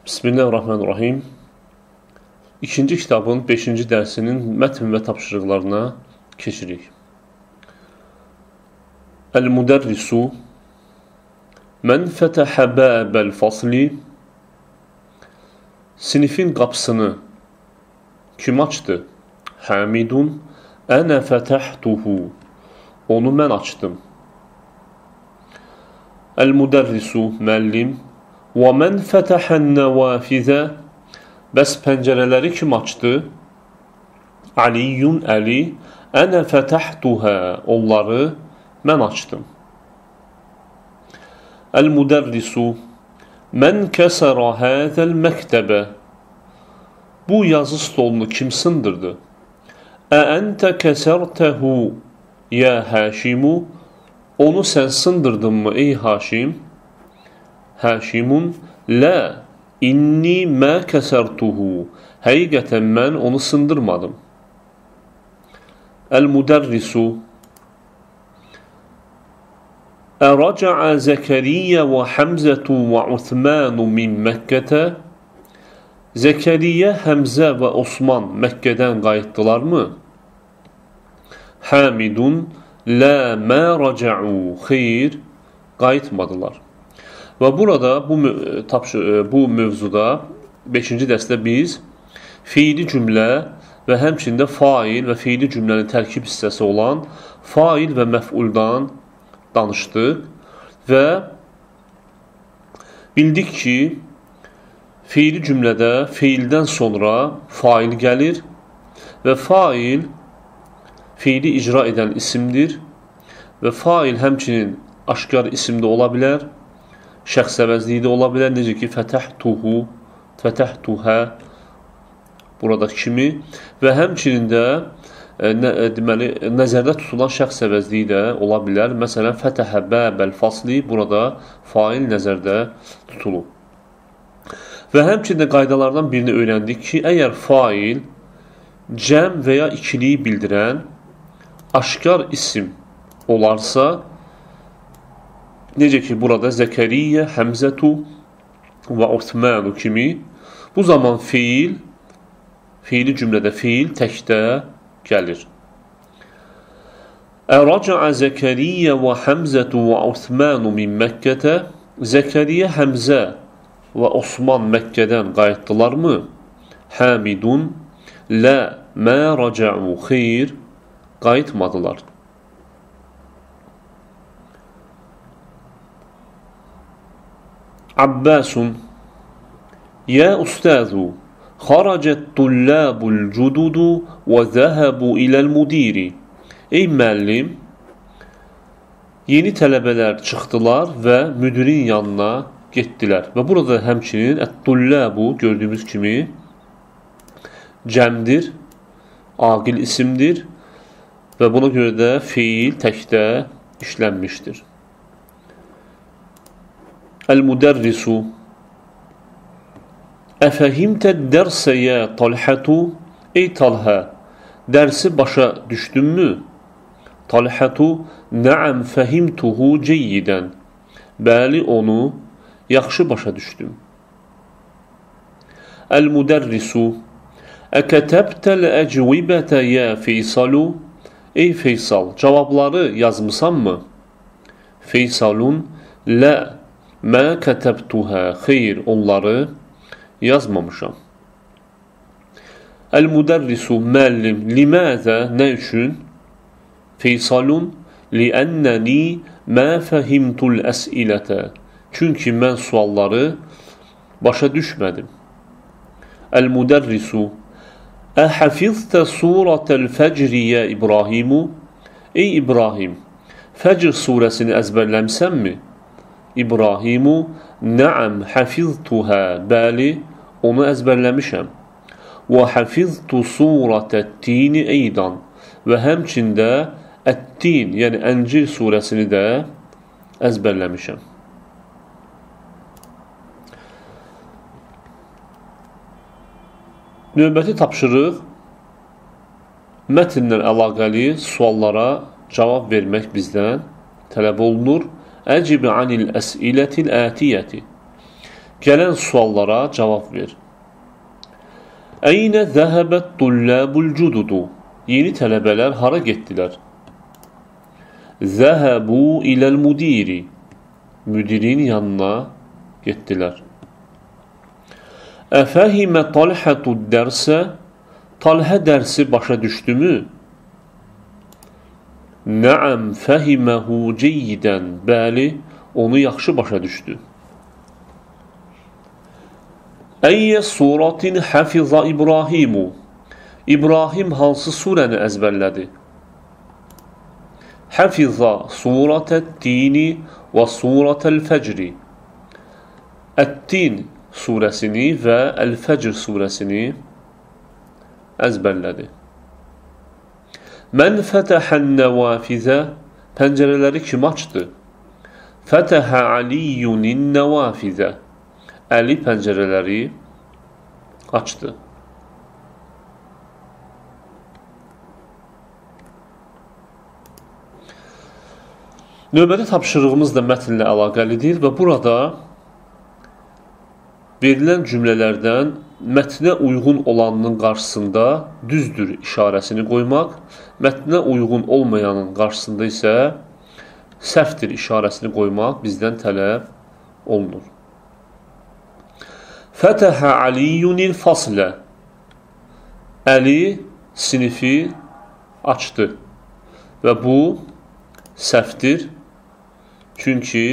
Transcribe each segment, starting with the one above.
Bismillahirrahmanirrahim. İkinci kitabın 5-ci dərsinin mətn və tapşırıqlarına keçirik. El-müdərrisu Mən fətəhə bəbəl fasli Sinifin qapısını kim açdı? Hamidun Ənə fətəhtuhu Onu mən açdım. El-müdərrisu Müəllim Və mən fətəhən nəvafizə Bəs pəncərələri kim açdı? Aliyyun Əli Ənə fətəhtuhə Onları mən açdım. El-müdərrisu Mən kəsərə həzəl məktəbə Bu yazı stolunu kim sındırdı? Əəntə kəsərtəhu Yə Həşimu Onu sən sındırdınmı ey Haşim? Həşimun Lə inni mə kəsərtuhu Həqiqətən mən onu sındırmadım. El-müdərrisu Ərəcəə Zəkəriyyə və Həmzətu və Uthmanu min Məkkətə Zəkəriyyə, Həmzə və Osman Məkkədən qayıtdılarmı? Hamidun Lə mə rəcəu Xeyr, qayıtmadılar. Və burada bu mövzuda 5-ci dərsdə biz fiili cümlə və həmçində fail və fiili cümlənin tərkib hissəsi olan fail və məf'uldan danışdıq və bildik ki, fiili cümlədə fiildən sonra fail gəlir və fail fiili icra edən isimdir və fail həmçinin aşkar isimdə ola bilər, şəxs əvəzliyi də ola bilər, necə ki, fətəhtuhu, fətəhtuhə burada kimi və həmçinin də deməli, nəzərdə tutulan şəxs əvəzliyi də ola bilər. Məsələn, fətəhə bəbəl fasli burada fail nəzərdə tutulub. Və həmçinin də qaydalardan birini öyrəndik ki, əgər fail cəm və ya ikiliyi bildirən aşkar isim olarsa, necə ki, burada Zəkəriyyə, Həmzətu və Uthmanu kimi, bu zaman fiili cümlədə fiil təkdə gəlir. Ərəcəə Zəkəriyyə və Həmzətu və Uthmanu min Məkkətə Zəkəriyyə, Həmzə və Osman Məkkədən qayıtdılarmı? Hamidun Lə mə rəcəu Xeyr, qayıtmadılar. Abbasun Yə ustazu Xaracət tullabul cududu və zəhəbu iləl mudiri Ey müəllim, yeni tələbələr çıxdılar və müdirin yanına getdilər. Və burada həmçinin ət-tullabu gördüyümüz kimi cəmdir, aqil isimdir və buna görə də fiil təkdə işlənmişdir. El-müdərrisu Əfəhimtə dərsə yə Talhətu Ey Talhə, dərsi başa düşdünmü? Talhətu Nəəm fəhimtuhu ceyyidən Bəli, onu yaxşı başa düşdüm. El-müdərrisu Əkətəbtəl əcvibətə yə Feysalu Ey Feysal, cavabları yazmısanmı? Feysalun Lə Mə kətəbtuhə Xeyr, onları yazmamışam. El-müdərrisu Müəllim Liməzə, nə üçün? Feysalun Liənnəni mə fəhimtul əsilətə Çünki mən sualları başa düşmədim. El-müdərrisu Əhəfiztə surətəl fəcriyyə İbrahimu Ey İbrahim, Fəcr surəsini əzbərləmisənmi? İbrahimu Nəəm həfiztuhə Bəli, onu əzbərləmişəm. Və həfiztu surətət-tini eydan Və həmçində ət-tin, yəni Əncil surəsini də əzbərləmişəm. Növbəti tapşırıq mətnlə əlaqəli suallara cavab vermək bizdən tələb olunur. Əcib anil əs'ilətil ətiyəti. Gələn suallara cavab ver. Əynə zəhəbət tulləbul cududu. Yeni tələbələr hara getdilər? Zəhəbu iləl mudiri. Müdirin yanına getdilər. Əfəhimə talhətu dərsə. Talhə dərsi başa düşdümü? Nəəm fəhiməhu ceyyidən. Bəli, onu yaxşı başa düşdü. Əyyə suratin həfiza İbrahimu. İbrahim hansı surəni əzbərlədi? Həfiza surətəd-dini və surətəl-fəcri. Ət-tin surəsini və Əl-Fəcr surəsini əzbərlədi. Mən fətəhən nəvafizə. Pəncərələri kim açdı? Fətəhə Aliyyunin nəvafizə. Əli pəncərələri açdı. Növbəti tapşırığımız da mətnlə əlaqəlidir və burada verilən cümlələrdən mətnə uyğun olanının qarşısında düzdür işarəsini qoymaq, mətnə uyğun olmayanın qarşısında isə səhvdir işarəsini qoymaq bizdən tələb olunur. Fətəhə Aliyyunil faslə. Əli sinifi açdı və bu səhvdir. Çünki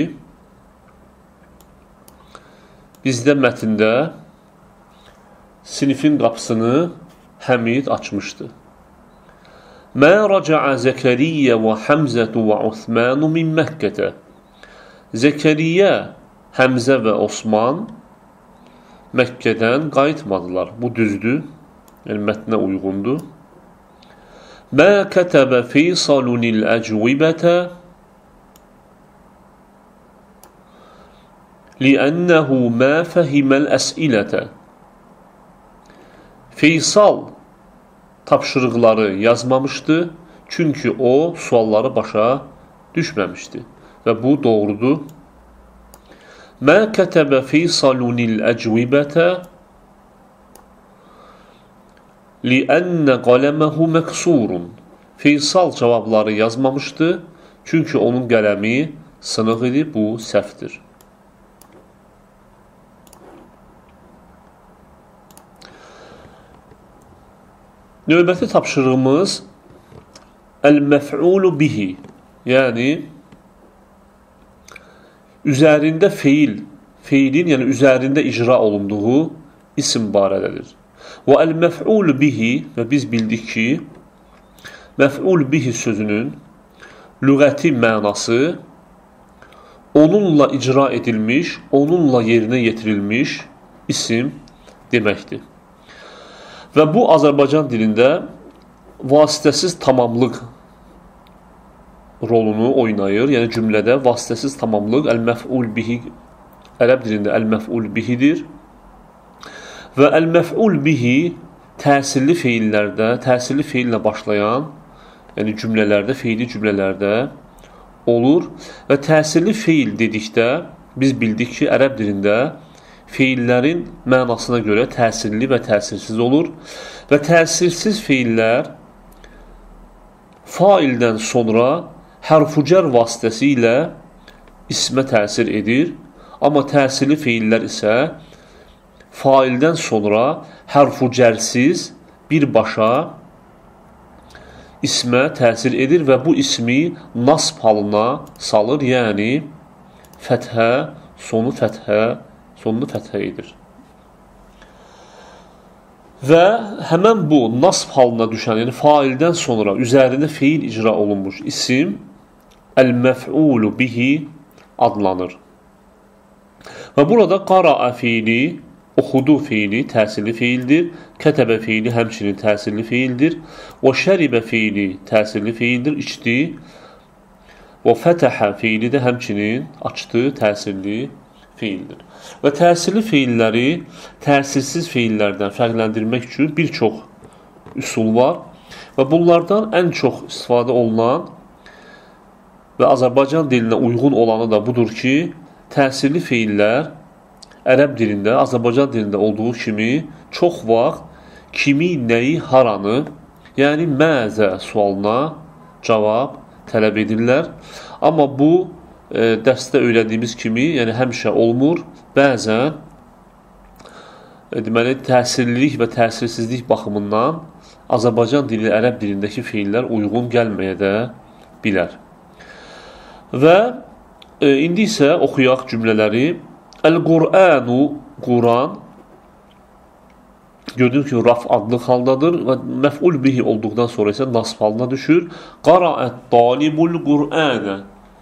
bizdə mətndə sinifin qapısını Həmid açmışdı. Mə rəcəə Zəkəriyyə və Həmzətu və Osmanu min Məkkətə. Zəkəriyyə, Həmzə və Osman Məkkədən qayıtmadılar. Bu düzdür, yəni mətnə uyğundur. Mə kətəbə Feysalunil əcvibətə liənnəhu mə fəhiməl əs'ilətə. Feysal tapşırıqları yazmamışdı, çünki o sualları başa düşməmişdi. Və bu doğrudur. Mə kətəbə Feysalunil əcvibətə liənnə qələməhu məqsurun. Feysal cavabları yazmamışdı, çünki onun qələmi sınıq idi, bu səhvdir. Növbəti tapşırığımız əl-məf'ulu bihi, yəni üzərində feilin, yəni üzərində icra olunduğu isim barədədir. Və əl-məf'ulu bihi, və biz bildik ki, məf'ul bihi sözünün lüğəti mənası onunla icra edilmiş, onunla yerinə yetirilmiş isim deməkdir. Və bu Azərbaycan dilində vasitəsiz tamamlıq rolunu oynayır. Yəni cümlədə vasitəsiz tamamlıq əl-məf'ul bihi, ərəb dilində əl-məf'ul bihidir. Və əl-məf'ul bihi təsirli feillərdə, təsirli feillə başlayan, yəni cümlələrdə, feili cümlələrdə olur. Və təsirli feil dedikdə biz bildik ki, ərəb dilində feillərin mənasına görə təsirli və təsirsiz olur. Və təsirsiz feillər faildən sonra hərf-cər vasitəsilə ismə təsir edir. Amma təsirli feillər isə faildən sonra hərf-cərsiz birbaşa ismə təsir edir və bu ismi nasb halına salır. Yəni fəthə, sonu fəthə edir. Və həmən bu nasb halına düşən, yəni faildən sonra üzərində feil icra olunmuş isim əl-məf'ulu bihi adlanır. Və burada qara'a feili, oxudu feili təsirli feildir, kətəbə feili həmçinin təsirli feildir, və şəribə feili təsirli feildir, içdi, və fətəhə feili də həmçinin açdı, təsirli feildir. Və təsirli feilləri təsirsiz feillərdən fərqləndirmək üçün bir çox üsul var və bunlardan ən çox istifadə olunan və Azərbaycan dilinə uyğun olanı da budur ki, təsirli feillər ərəb dilində, Azərbaycan dilində olduğu kimi çox vaxt kimi, nəyi, haranı, yəni məzə sualına cavab tələb edirlər. Amma bu dərsdə öyrəndiyimiz kimi, yəni həmişə olmur. Bəzən deməli, təsirlilik və təsirsizlik baxımından Azərbaycan dili, ərəb dilindəki feillər uyğun gəlməyə də bilər. Və indi isə oxuyaq cümlələri. Əl-Qur'anu, Quran, gördüyünüz ki, raf adlıq haldadır və məf'ul bihi olduqdan sonra isə nasb halına düşür. Qara'ət talibul Qur'anə,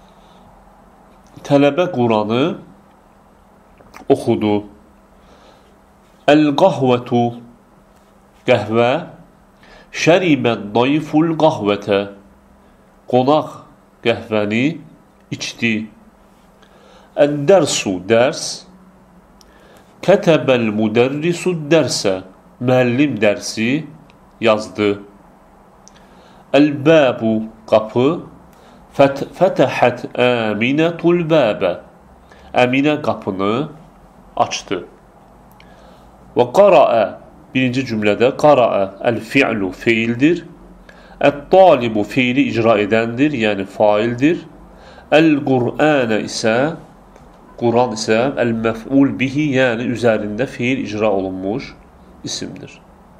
tələbə Quranı oxudu. Əl-qahvətu, qəhvə. Şəribən dayful qahvətə, qonaq qəhvəni içdi. Əd-dərsu, dərs. Kətəbəl müdərrisu dərsə, müəllim dərsi yazdı. Əl-bəbu, qapı. Fətəhət əminətul bəbə, Əminə qapını açdı. Və qaraə, birinci cümlədə qaraə, əl-fi'lu feildir. Ət-talibu feili icra edəndir, yəni faildir. Əl-Qur'anə isə, Quran isə əl-məf'ul bihi, yəni üzərində feil icra olunmuş isimdir.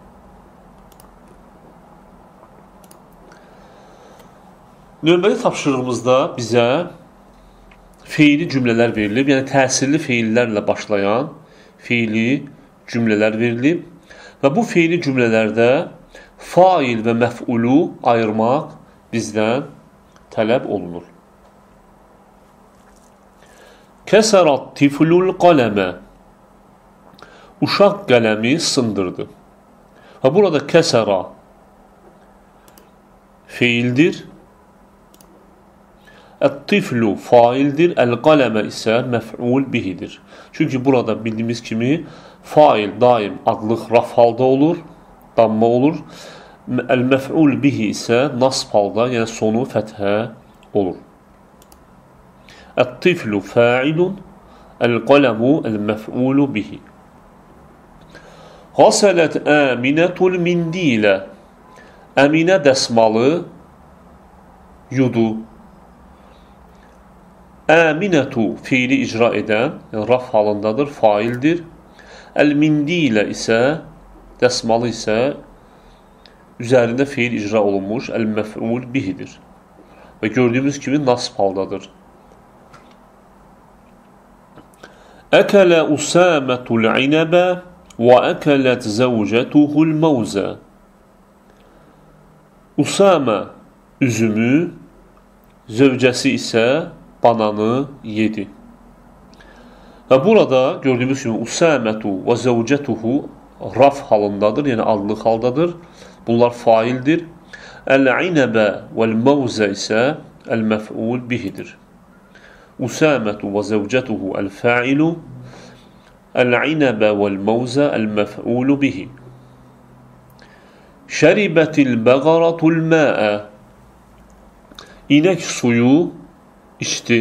Növbəli tapşırığımızda bizə feili cümlələr verilib, yəni təsirli feillərlə başlayan feili cümlələr verilib və bu feili cümlələrdə fail və məf'ulu ayırmaq bizdən tələb olunur. Kəsərat tiflul qaləmə, uşaq qələmi sındırdı. Və burada kəsəra feildir. Ət-tiflu faildir, əl-qaləmə isə məf'ul bihidir. Çünki burada bildiyimiz kimi fail daim adlıq raf halda olur, damma olur. Əl-məf'ul bihi isə nasb halda, yəni sonu fəthə olur. Ət-tiflu fa'ilun, əl-qaləmu əl-məf'ulu bihi. Qasələt əminətul mindilə, Əminə dəsmalı yudu. Əminətu fiili icra edən, yəni raf halındadır, faildir. Əl-mindilə isə, dəsmalı isə üzərində fiil icra olunmuş əl-məf'ul bihidir. Və gördüyümüz kimi nasb haldadır. Əkələ Usamətul inəbə və əkələt zəvcətuhul məvzə. Usamə üzümü, zövcəsi isə bananı yedi. Və burada gördüyümüz kimi Usamətu və zəvcətuhu raf halındadır, yəni adlıq haldadır. Bunlar faildir. Əl-inəbə vəl-məvzə isə əl-məf'ul bihidir. Usamətu və zəvcətuhu əl-fa'ilu, əl-inəbə vəl-məvzə əl-məf'ulu bihi. Şəribətil bəqaratul məə, İnək suyu içdi.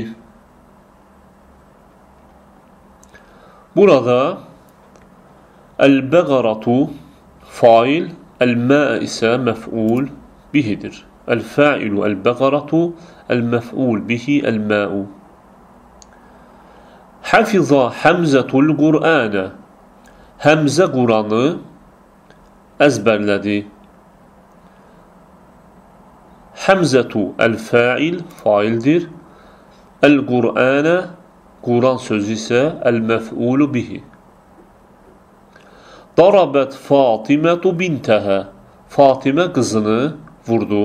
Burada əl-bəqaratu fail, əl-məə isə məf'ul bihidir. Əl-fa'ilu əl-bəqaratu, əl-məf'ul bihi əl-mə'u. Hafiza Həmzətul Qur'anə, Həmzə Quranı əzbərlədi. Həmzətu əl-fa'il, faildir. Əl-Qur'anə, Quran sözü isə əl-məf'ulu bihi. Darabət Fatimətu bintəhə, Fatimə qızını vurdu.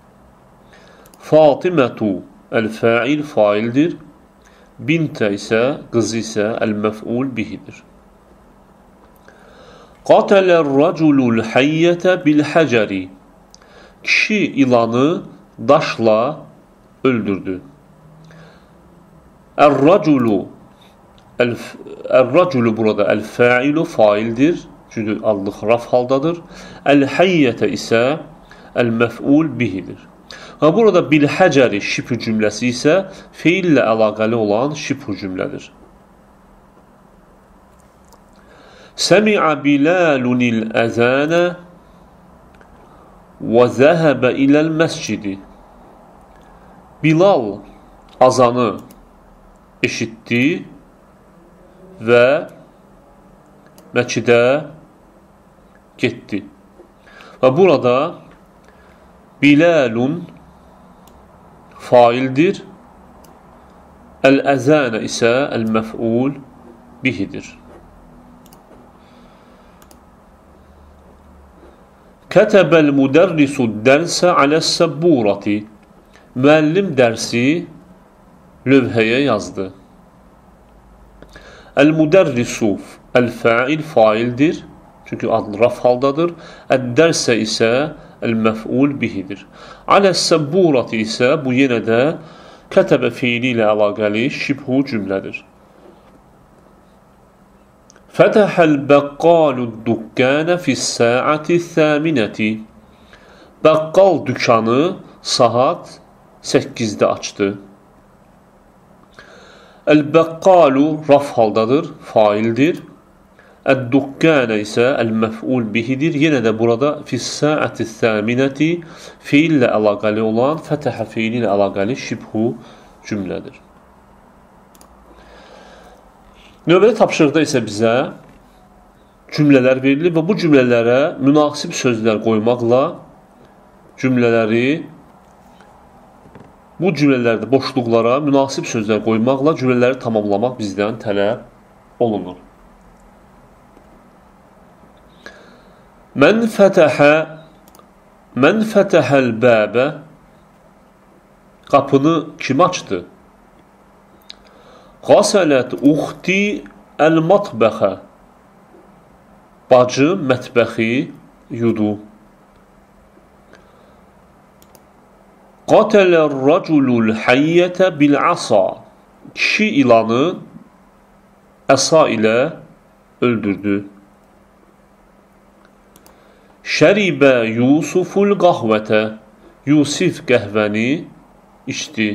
Fatimətu əl-fa'il, faildir. Bintə isə, qızı isə əl-məf'ul bihidir. Qatələr rəculul həyyətə bil-həcəri, kişi ilanı daşla öldürdü. Ər-raculu burada əl-fa'ilu faildir, çünki adlıq raf haldadır. Əl-həyyətə isə əl-məf'ul bihidir. Və burada bil-həcəri şibhü cümləsi isə feillə əlaqəli olan şibhü cümlədir. Semi'a Bilalunil əzənə və zəhəbə iləl məscidi. Bilal azanı eşitdi və məkidə getdi. Və burada Bilalun faildir, əl-əzənə isə əl-məf'ul bihidir. Kətəbəl müdərrisu dərsə aləs-səbburati. Müəllim dərsi lövhəyə yazdı. Əl-müdərrisu əl-fəil faildir, çünki adlı raf haldadır. Əd-dərsə isə əl-məf'ul bihidir. Aləs-səbburati isə bu yenə də kətəbə fiili ilə əlaqəli şibhu cümlədir. Fətəhəl bəqqalu dükkənə fis-səati thəminəti. Bəqqal dükanı saat 8-də açdı. Əl-bəqqalu raf haldadır, faildir. Əd-dükkənə isə əl-məf'ul bihidir. Yenə də burada fis-səati thəminəti fiillə əlaqəli olan, fətəhə fiili ilə əlaqəli şibhu cümlədir. Növbəli tapşırıqda isə bizə cümlələr verilir və bu cümlələrə münasib sözlər qoymaqla bu cümlələrdə boşluqlara münasib sözlər qoymaqla cümlələri tamamlamaq bizdən tələb olunur. Mən fətəhəl bəbə. Qapını kim açdı? Qasələt uxti əl-matbəxə. Bacı mətbəxi yudu. Qatələ'r-raculul hayyətə bil-asa. Kişi ilanı əsa ilə öldürdü. Şəribə Yusuful qahvətə. Yusif qəhvəni içdi.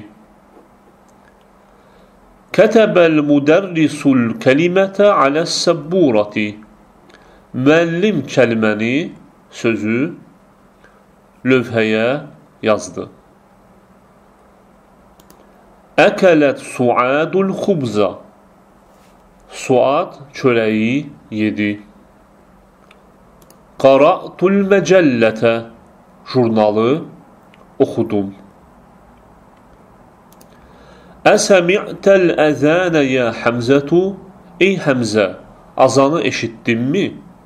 Kətəbəl müdərrisul kəlimətə aləs-səbburati. Müəllim kəliməni, sözü lövhəyə yazdı. Əkələt Suadul xubza. Suad çörəyi yedi. Qara'tul məcəllətə. Jurnalı oxudum. Əsəmi'təl əzənə yə Həmzətu. Ey Həmzə, azanı eşitdinmi?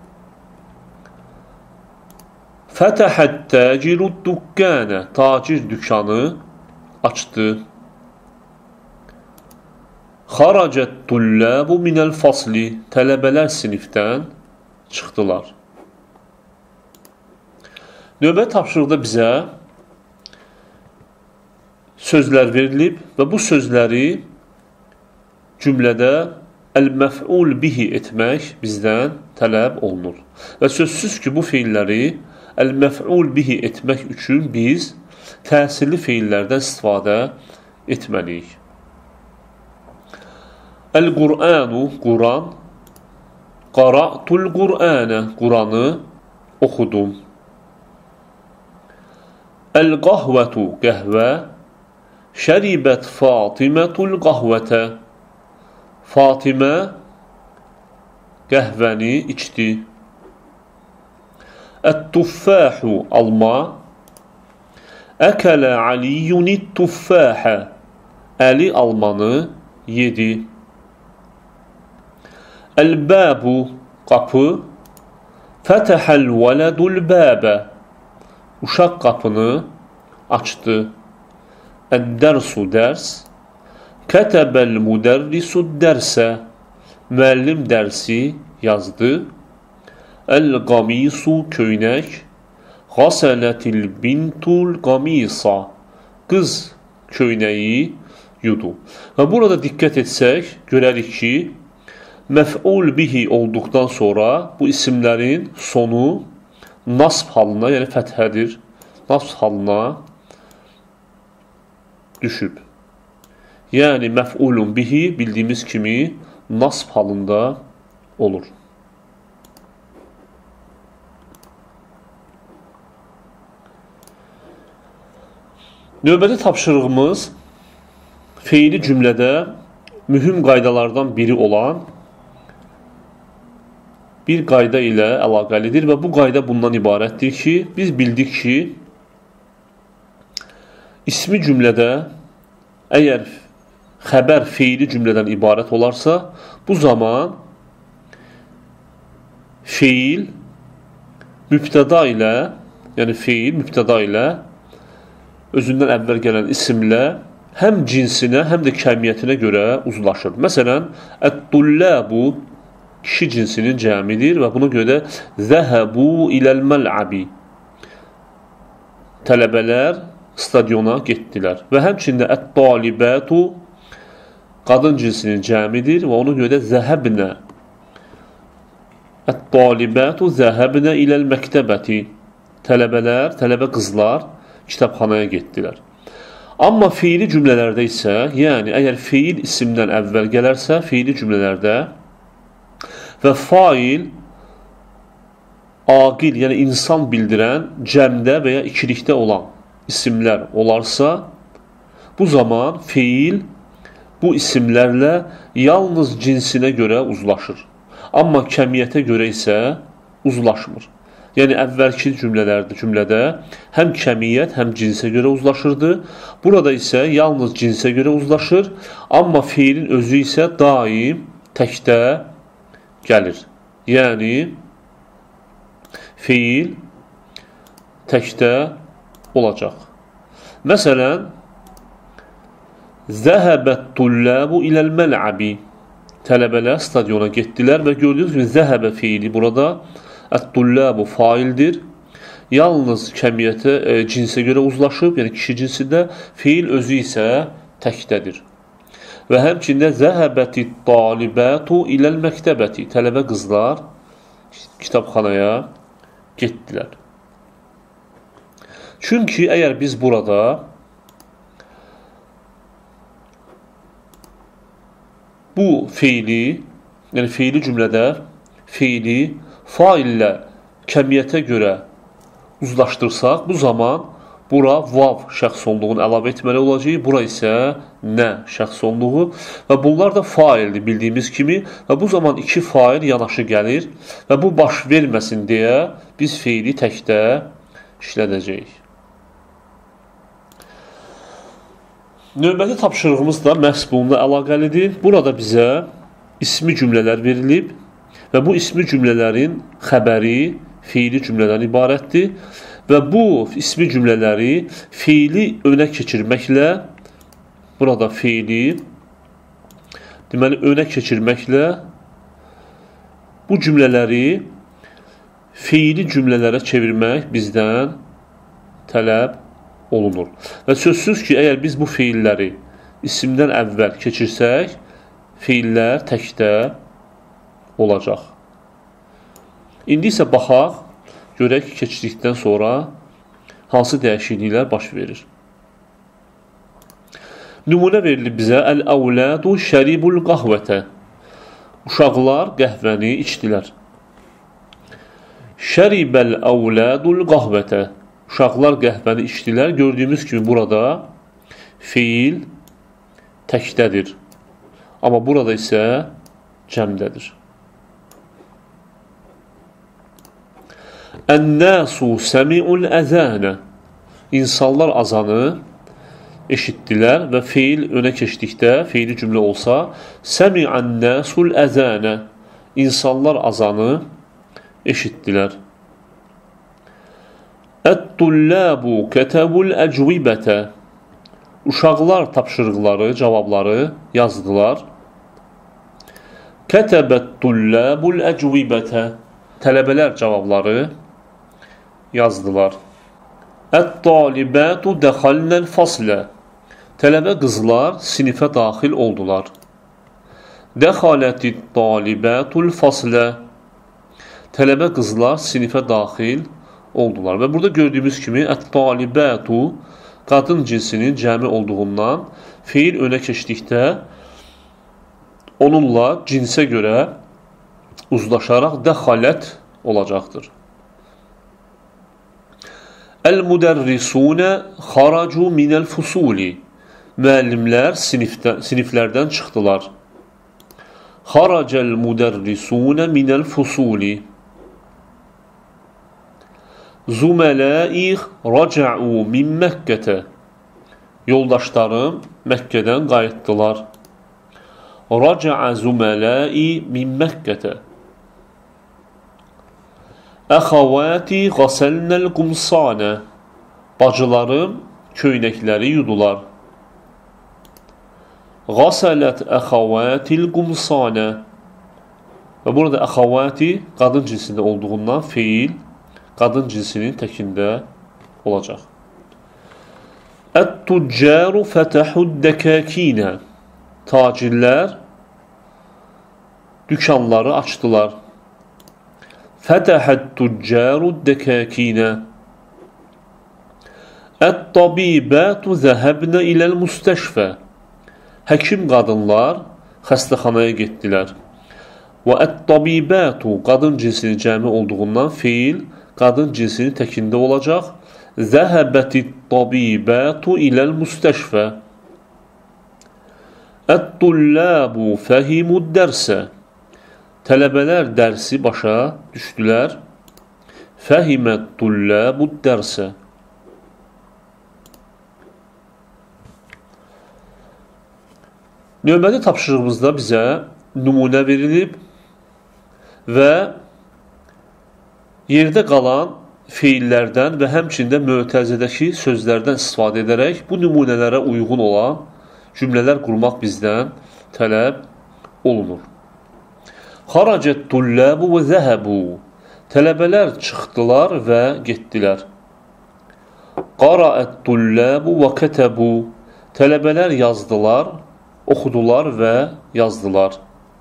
Fətəhət təcirud dükkənə. Tacir dükanı açdı. Xaracət tulləbu minəl fasli. Tələbələr sinifdən çıxdılar. Növbəti tapşırıqda bizə sözlər verilib və bu sözləri cümlədə əl-məf'ul bihi etmək bizdən tələb olunur. Və sözsüz ki, bu fiilləri əl-məf'ul bihi etmək üçün biz təsirli fiillərdən istifadə etməliyik. Əl-Qur'anu, Quran. Qara'tul Qur'anə. Quranı oxudum. Əl-qahvətu, qəhvə. Şəribət Fatimətul qahvətə. Fatimə qəhvəni içdi. Ət-tuffəhu, alma. Əkələ Aliyyunit tuffəhə. Əli almanı yedi. Əl-bəbu, qapı. Fətəhəl vələdul bəbə. Uşaq qapını açdı. Əd-dərsu, dərs. Kətəbəl müdərrisu dərsə. Müəllim dərsi yazdı. Əl-qamisu, köynək. Qasələtil bintul qamisa. Qız köynəyi yudu. Və burada diqqət etsək, görərik ki, məf'ul bihi olduqdan sonra bu isimlərin sonu nasb halına, yəni fəthədir, nasb halına düşüb. Yəni, məf'ulun bihi bildiyimiz kimi nasb halında olur. Növbəti tapşırığımız feili cümlədə mühüm qaydalardan biri olan bir qayda ilə əlaqəlidir və bu qayda bundan ibarətdir ki, biz bildik ki, ismi cümlədə əgər xəbər feili cümlədən ibarət olarsa, bu zaman feil mübtəda ilə, yəni feil mübtəda ilə özündən əvvəl gələn isimlə həm cinsinə, həm də kəmiyyətinə görə uzlaşır. Məsələn, ət-tullabu kişi cinsinin cəmidir və buna görə də zəhəbu iləl-məl'abi tələbələr stadiona getdilər. Və həmçində ət-talibatu qadın cinsinin cəmidir və ona görə də zəhəbnə ət-talibatu zəhəbnə iləl-məktəbəti tələbə qızlar kitabxanaya getdilər. Amma feili cümlələrdə isə, yəni əgər feil isimdən əvvəl gələrsə, feili cümlələrdə və fail aqil, yəni insan bildirən cəmdə və ya ikilikdə olan isimlər olarsa, bu zaman feil bu isimlərlə yalnız cinsinə görə uzlaşır. Amma kəmiyyətə görə isə uzlaşmır. Yəni, əvvəlki cümlədə həm kəmiyyət, həm cinsə görə uzlaşırdı. Burada isə yalnız cinsə görə uzlaşır. Amma feilin özü isə daim təkdə gəlir. Yəni, feil təkdə olacaq. Məsələn, zəhəbət-tullabu iləl-məl'abi tələbələr stadiona getdilər və gördüyünüz kimi zəhəbə feili burada ət-tullabu faildir. Yalnız kəmiyyətə, cinsə görə uzlaşıb, yəni kişi cinsində, feil özü isə təkdədir. Və həmçində zəhəbəti-talibatu iləl-məktəbəti tələbə qızlar kitabxanaya getdilər. Çünki əgər biz burada bu feili, yəni feili cümlədə feili faillə kəmiyyətə görə uzlaşdırsaq, bu zaman bura vav şəxs sonluğunu əlavə etməli olacaq, bura isə nə şəxs sonluğu və bunlar da faildir bildiyimiz kimi və bu zaman iki fail yanaşı gəlir və bu baş verməsin deyə biz feili təkdə işlədəcəyik. Növbəti tapşırığımız da məhz bununla əlaqəlidir. Burada bizə ismi cümlələr verilib və bu ismi cümlələrin xəbəri feili cümlədən ibarətdir və bu ismi cümlələri feili önə keçirməklə, burada feili deməli önə keçirməklə bu cümlələri feili cümlələrə çevirmək bizdən tələb olunur. Və sözsüz ki, əgər biz bu feilləri isimdən əvvəl keçirsək, feillər təkdə olacaq. İndi isə baxaq, görək ki, keçdikdən sonra hansı dəyişikliklər baş verir. Nümunə verilib bizə əl-əvlədu şəribul qahvətə. Uşaqlar qəhvəni içdilər. Şəribəl-əvlədul qahvətə. Uşaqlar qəhvəni içdilər. Gördüyümüz kimi burada feil təkdədir. Amma burada isə cəmdədir. Ən-nəsu səmi'ul əzənə. İnsanlar azanı eşitdilər və feil önə keçdikdə, feili cümlə olsa, səmi'ən-nəsul əzənə. İnsanlar azanı eşitdilər. Ət-tullabu kətəbul əcvibətə. Uşaqlar tapşırıqları, cavabları yazdılar. Kətəbət-tullabul əcvibətə. Tələbələr cavabları yazdılar. Ət-talibatu dəxalnəl faslə. Tələbə qızlar sinifə daxil oldular. Dəxalətit-talibatul faslə. Tələbə qızlar sinifə daxil oldular. Və burada gördüyümüz kimi ət-talibatu qadın cinsinin cəmi olduğundan feil önə keçdikdə onunla cinsə görə uzlaşaraq dəxalət olacaqdır. El-müderrisune haracu minel fusuli. Müəllimlər siniflərdən çıxdılar. Haracel müderrisune minel fusuli. Zuməlai raca'u min Məkkətə. Yoldaşlarım Məkkədən qayıtdılar. Raca'a zuməlai min Məkkətə. Əxavati qaselnəl qumsanə. Bacılarım köynəkləri yudular. Qaselət əxavatil qumsanə. Və burada əxavati qadın cinsində olduğundan feil qadın cinsinin təkində olacaq. Ət-tuccaru fətəhud-dəkəkinə. Tacirlər dükanları açdılar. Fətəhət-tuccaru-dəkəkinə. Ət-tabibatu zəhəbnə iləl-müstəşfə. Həkim qadınlar xəstəxanaya getdilər. Və ət-tabibatu qadın cinsinin cəmi olduğundan feil qadın cinsinin təkində olacaq. Zəhəbətit-tabibatu iləl-müstəşfə. Ət-tullabu fəhimud-dərsə. Tələbələr dərsi başa düşdülər. Fəhimət-tullabud-dərsə. Növbəti tapşırığımızda bizə nümunə verilib və yerdə qalan feillərdən və həmçində mötəzədəki sözlərdən istifadə edərək bu nümunələrə uyğun olan cümlələr qurmaq bizdən tələb olunur. Xaracət-tullabu və zəhəbu. Tələbələr çıxdılar və getdilər. Qara'ət-tullabu və kətəbu. Tələbələr yazdılar, oxudular və yazdılar.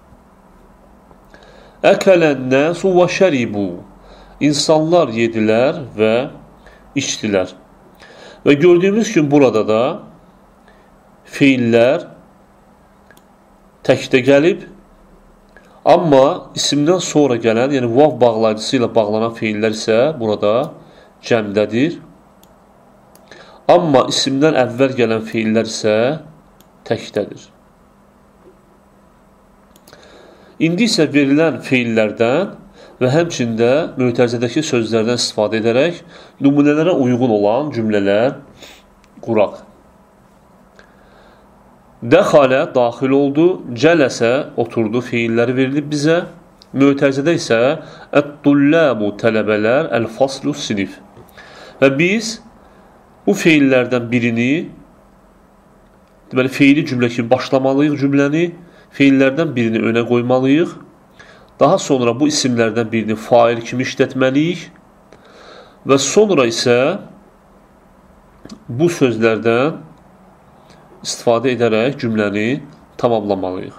Əkələn-nəsu və şəribu. İnsanlar yedilər və içdilər. Və gördüyümüz kimi burada da feillər təkdə gəlib, amma isimdən sonra gələn, yəni vav bağlayıcısı ilə bağlanan feillər isə burada cəmdədir. Amma isimdən əvvəl gələn feillər isə təkdədir. İndi isə verilən feillərdən və həmçində mötəzədəki sözlərdən istifadə edərək nümunələrə uyğun olan cümlələr quraq. Dəxalə daxil oldu, cələsə oturdu feilləri verilib bizə. Mötəzədə isə ət-tullabu tələbələr, əl-faslu sinif. Və biz bu feillərdən birini, deməli feili cümlə kimi başlamalıyıq cümləni, feillərdən birini önə qoymalıyıq. Daha sonra bu isimlərdən birini fail kimi işlətməliyik və sonra isə bu sözlərdən istifadə edərək cümləni tamamlamalıyıq.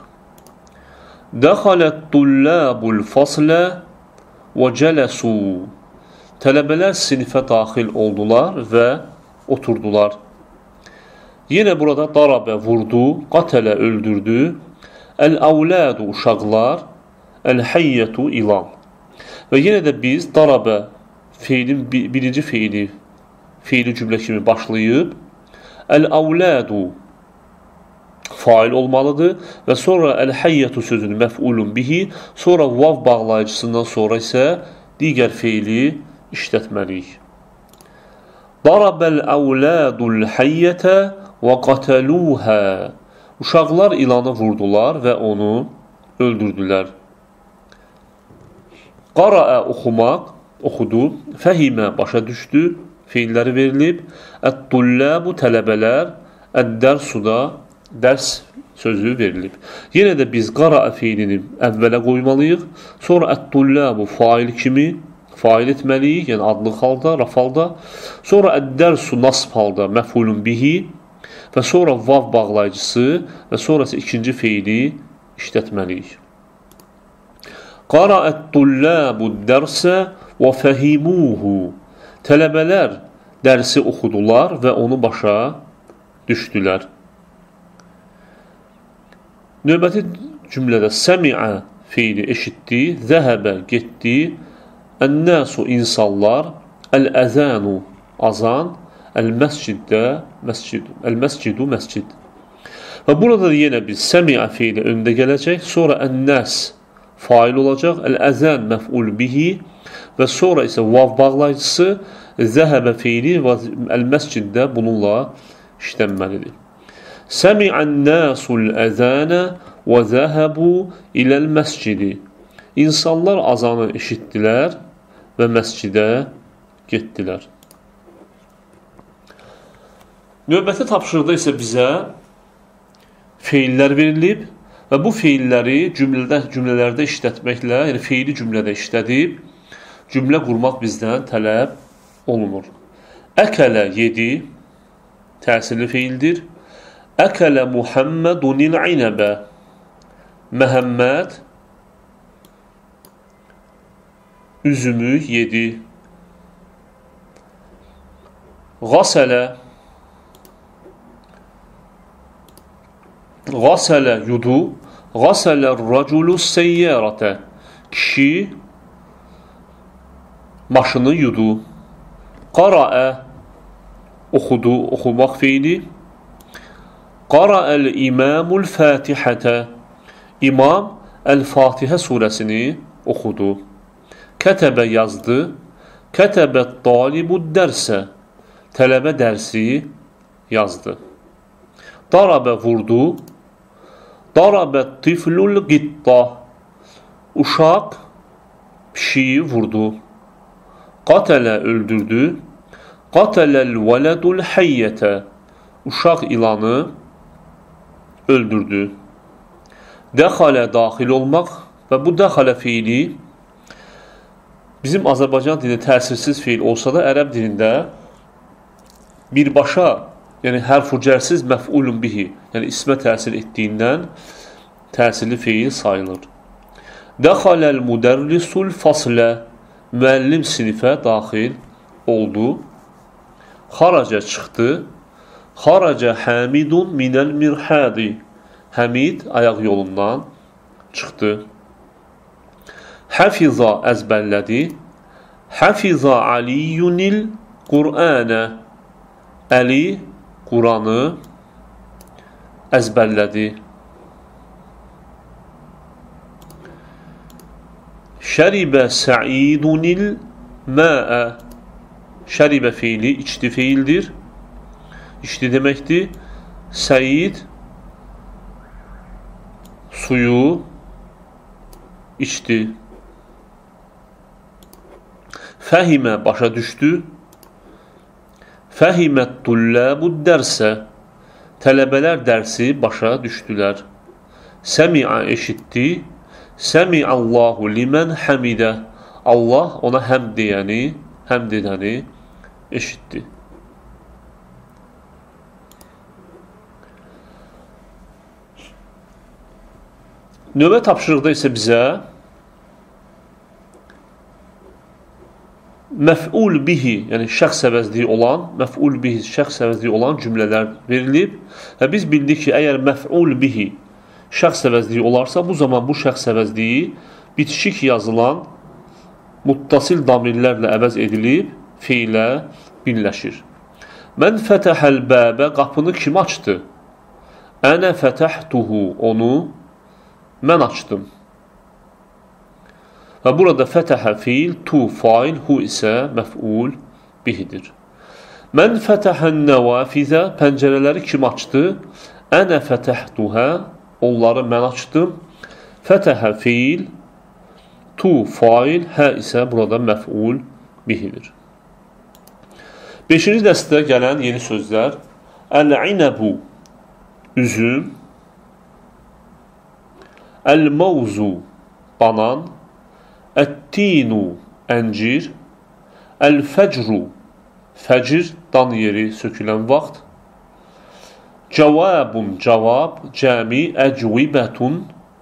Dəxalət-tullabul faslə və cələsu. Tələbələr sinifə daxil oldular və oturdular. Yenə burada darabə vurdu, qatələ öldürdü, əl-əvlədu uşaqlar, əl-həyyətu ilan. Və yenə də biz darabə feilin birinci feili cümlə kimi başlayıb, əl-əvlədu fail olmalıdır və sonra əl-həyyətu sözünü məf'ulun bihi, sonra vav bağlayıcısından sonra isə digər feili işlətməliyik. Darabəl-əvlədul həyyətə və qatəluhə. Uşaqlar ilanı vurdular və onu öldürdülər. Qaraə oxumaq, oxudu, fəhimə başa düşdü, feilləri verilib, ət-tullabu tələbələr, əd-dərsu da dərs sözü verilib. Yenə də biz qaraə feilini əvvələ qoymalıyıq, sonra ət-tullabu fail kimi fail etməliyik, yəni adlıq halda, rafalda, sonra əd-dərsu nasb halda məf'ulun bihi və sonra vav bağlayıcısı və sonrası ikinci feili işlətməliyik. Qara'ət-tullabud-dərsə və fəhimuhu. Tələbələr dərsi oxudular və onu başa düşdülər. Növbəti cümlədə səmiə feili eşitdi, zəhəbə getdi, ən-nəsu insanlar, əl-əzənu azan, əl-məsciddə məscid, əl-məscidu məscid. Və burada da yenə biz səmiə fiili öndə gələcək, sonra ən-nəs fail olacaq, əl-əzən məf'ul bihi və sonra isə vav bağlayıcısı zəhəbə fiili və əl-məsciddə bununla işlənməlidir. Səmi'ən-nəsul əzənə və zəhəbu iləl-məscidi. İnsanlar azanı eşitdilər və məscidə getdilər. Növbəti tapşırıqda isə bizə feillər verilib və bu feilləri cümlələrdə işlətməklə, yəni feili cümlədə işlədib, cümlə qurmaq bizdən tələb olunur. Əkələ yedi, təsirli feildir. Əkələ Muhammedunil inəbə. Məhəmməd üzümü yedi. Qasələ yudu. Qasələ raculu səyyərətə. Kişi maşını yudu. Qara'ə oxudu, oxumaq feili. Qara'əl imamul fatihətə. İmam Əl-Fatihə surəsini oxudu. Kətəbə yazdı. Kətəbət talibud dərsə. Tələbə dərsi yazdı. Darabə vurdu. Darabət tiflul qitta. Uşaq pişiyi vurdu. Qatələ öldürdü. Qatələl vələdul həyyətə. Uşaq ilanı öldürdü. Dəxalə daxil olmaq və bu dəxalə fiili bizim Azərbaycan dilində təsirsiz fiil olsa da ərəb dilində birbaşa, yəni hərf-cərsiz məf'ulun bihi, yəni ismə təsir etdiyindən təsirli fiil sayılır. Dəxaləl müdərrisul faslə. Müəllim sinifə daxil oldu. Xaracə çıxdı. Xaracə Həmidun minəl mirhədi. Həmid ayaq yolundan çıxdı. Həfiza əzbərlədi. Həfiza Aliyyunil Qur'anə. Əli Quranı əzbərlədi. Şəribə Səidunil məə. Şəribə fiili içdi fiildir. İçdi deməkdir. Səid suyu içdi. Fəhimə başa düşdü. Fəhimət tulləbud dərsə. Tələbələr dərsi başa düşdülər. Səmi'a eşitdi. Səmi'allahu limən həmidə. Allah ona həmd edəni eşitdi. Növbə tapşırıqda isə bizə məf'ul bihi, yəni şəxs əvəzliyi olan cümlələr verilib və biz bildik ki, əgər məf'ul bihi şəxs əvəzliyi olarsa, bu zaman bu şəxs əvəzliyi bitişik yazılan muttasil damirlərlə əvəz edilib, feilə birləşir. Mən fətəhəl bəbə, qapını kim açdı? Ənə fətəhtuhu, onu mən açdım. Və burada fətəhə fiil, tu fail, hu isə məf'ul bihidir. Mən fətəhən nəvafizə, pəncərələri kim açdı? Ənə fətəhtuhə, onları mən açdım. Fətəhə fiil, tu fail, hə isə burada məf'ul bihidir. 5-ci dəstədə gələn yeni sözlər. Əl-inəbu, üzüm. Əl-mavzu, banan. Ət-tinu, əncir. Əl-fəcru, fəcr, dan yeri sökülən vaxt. Cavabun, cavab, cəmi, əcvibətun.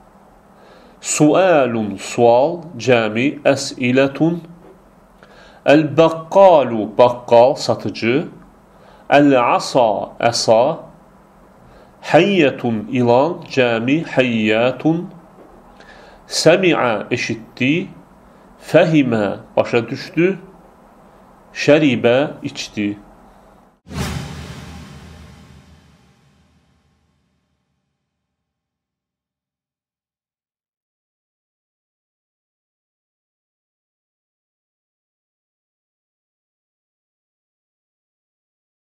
Sualun, sual, cəmi, əsilətun. Əl-bəqqalu, baqqal, satıcı. Əl-asa, əsa. Həyyətun, ilan, cəmi, həyyətun. Səmiə, eşitdi. Fəhimə, başa düşdü. şəribə içdi.